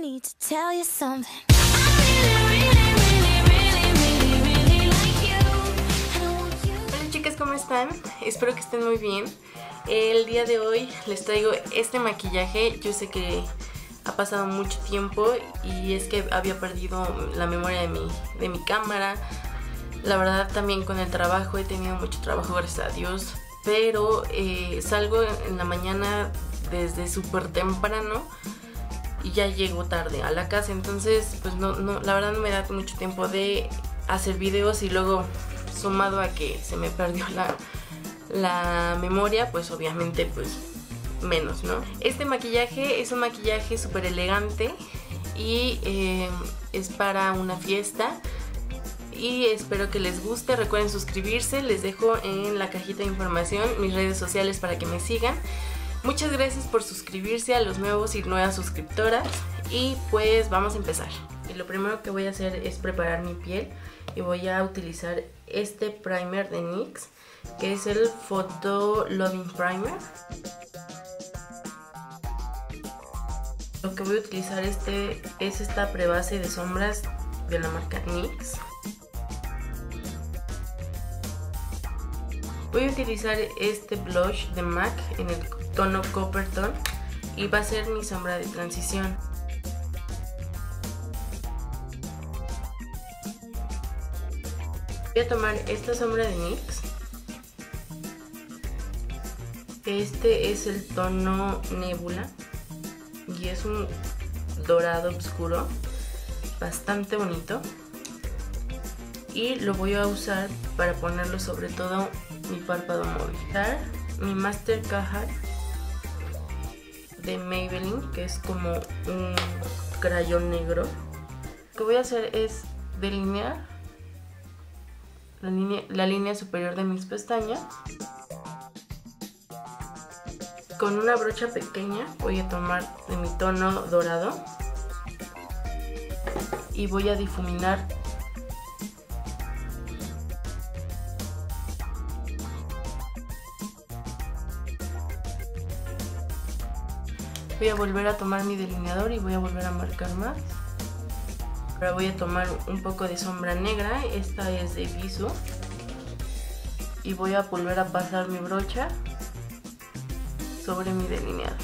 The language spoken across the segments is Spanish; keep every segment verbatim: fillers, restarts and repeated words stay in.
need to tell you something. Hola chicas, ¿cómo están? Espero que estén muy bien. El día de hoy les traigo este maquillaje. Yo sé que ha pasado mucho tiempo y es que había perdido la memoria de mi, de mi cámara. La verdad también con el trabajo he tenido mucho trabajo, gracias a Dios. Pero eh, salgo en la mañana desde súper temprano y ya llego tarde a la casa. Entonces pues no, no, la verdad no me da mucho tiempo de hacer videos, y luego sumado a que se me perdió la, la memoria, pues obviamente pues menos, ¿no? Este maquillaje es un maquillaje súper elegante y eh, es para una fiesta. Y espero que les guste. Recuerden suscribirse, les dejo en la cajita de información mis redes sociales para que me sigan. Muchas gracias por suscribirse a los nuevos y nuevas suscriptoras. Y pues vamos a empezar. Y lo primero que voy a hacer es preparar mi piel. Y voy a utilizar este primer de NYX, que es el Photo Loving Primer. Lo que voy a utilizar este es esta prebase de sombras de la marca NYX. Voy a utilizar este blush de MAC en el tono Copper Tone y va a ser mi sombra de transición. Voy a tomar esta sombra de NYX. Este es el tono Nebula y es un dorado oscuro bastante bonito. Y lo voy a usar para ponerlo sobre todo mi párpado móvil. Mi Master Caja de Maybelline, que es como un crayón negro. Lo que voy a hacer es delinear la línea, la línea superior de mis pestañas. Con una brocha pequeña voy a tomar de mi tono dorado y voy a difuminar voy a volver a tomar mi delineador y voy a volver a marcar más. Ahora voy a tomar un poco de sombra negra, esta es de Visu, y voy a volver a pasar mi brocha sobre mi delineador.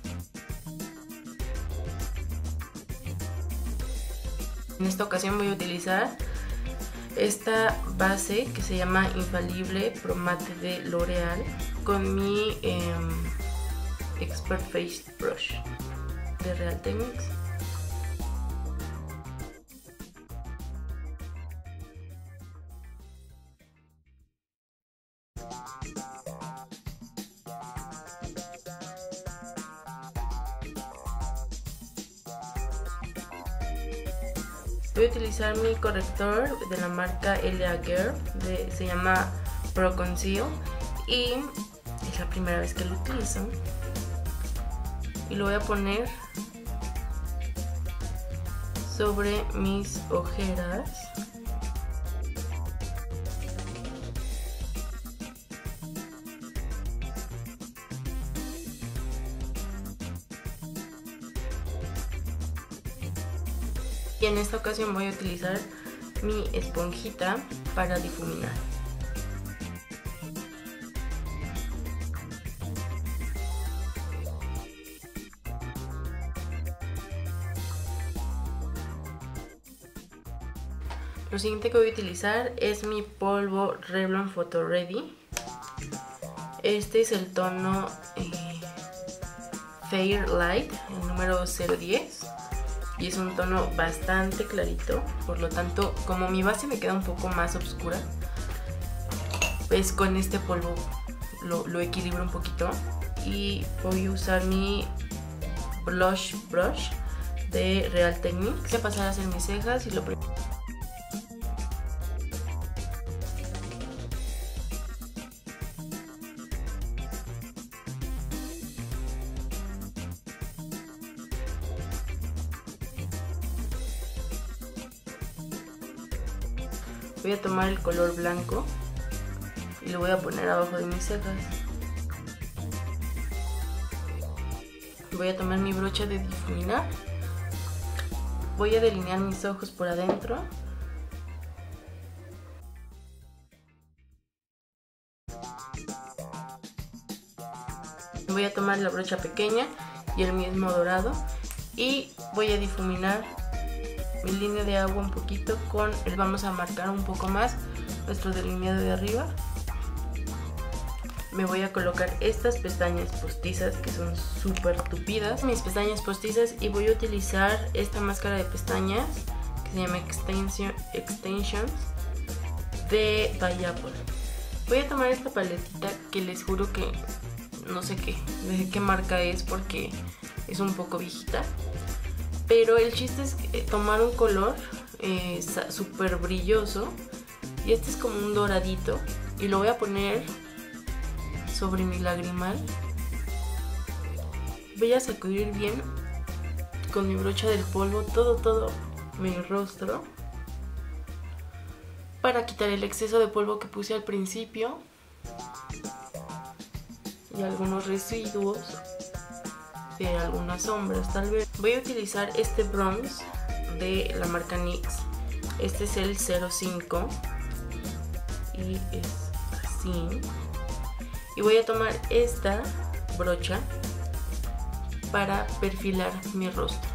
En esta ocasión voy a utilizar esta base que se llama Infalible Pro Matte de L'Oreal con mi eh, Expert Face Brush de Real Techniques. Voy a utilizar mi corrector de la marca L A Girl, de, se llama Pro Conceal, y es la primera vez que lo utilizo. Y lo voy a poner sobre mis ojeras. Y en esta ocasión voy a utilizar mi esponjita para difuminar. Lo siguiente que voy a utilizar es mi polvo Revlon Photo Ready. Este es el tono eh, Fair Light, el número cero diez. Y es un tono bastante clarito. Por lo tanto, como mi base me queda un poco más oscura, pues con este polvo lo, lo equilibro un poquito. Y voy a usar mi Blush Brush de Real Techniques. Voy a pasar a hacer mis cejas y lo primero. Voy a tomar el color blanco y lo voy a poner abajo de mis cejas. Voy a tomar mi brocha de difuminar voy a delinear mis ojos por adentro. Voy a tomar la brocha pequeña y el mismo dorado y voy a difuminar mi línea de agua un poquito con el, vamos a marcar un poco más nuestro delineado de arriba. Me voy a colocar estas pestañas postizas que son súper tupidas, mis pestañas postizas, y voy a utilizar esta máscara de pestañas que se llama Extension, Extensions de By Apple. Voy a tomar esta paletita que les juro que no sé qué, de qué marca es porque es un poco viejita, pero el chiste es tomar un color eh, súper brilloso, y este es como un doradito, y lo voy a poner sobre mi lagrimal. Voy a sacudir bien con mi brocha del polvo todo, todo mi rostro para quitar el exceso de polvo que puse al principio y algunos residuos de algunas sombras tal vez. Voy a utilizar este bronze de la marca N Y X. Este es el cero cinco y es así. Y voy a tomar esta brocha para perfilar mi rostro.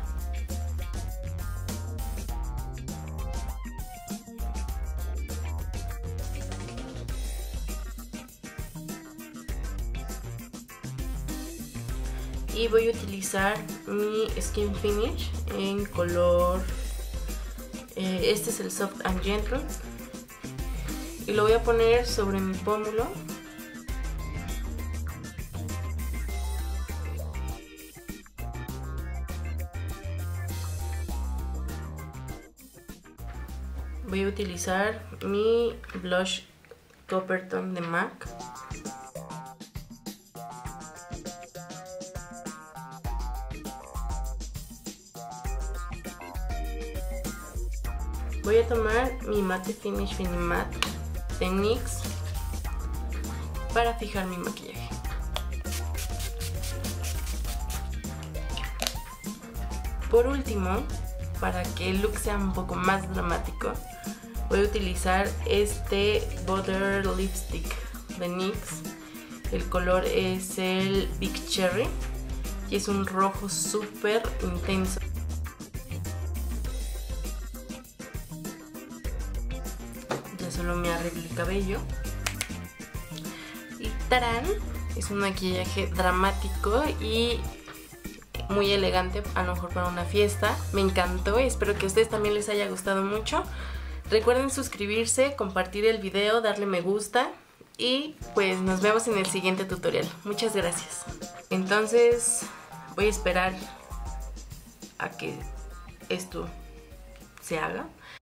Y voy a utilizar mi Skin Finish en color, eh, este es el Soft and Gentle, y lo voy a poner sobre mi pómulo. Voy a utilizar mi blush Coppertone de MAC. Voy a tomar mi Matte Finish Finimatte de N Y X para fijar mi maquillaje. Por último, para que el look sea un poco más dramático, voy a utilizar este Butter Lipstick de N Y X. El color es el Big Cherry y es un rojo súper intenso. Ya solo me arreglé el cabello. Y ¡tarán! Es un maquillaje dramático y muy elegante, a lo mejor para una fiesta. Me encantó, espero que a ustedes también les haya gustado mucho. Recuerden suscribirse, compartir el video, darle me gusta y pues nos vemos en el siguiente tutorial. Muchas gracias. Entonces voy a esperar a que esto se haga.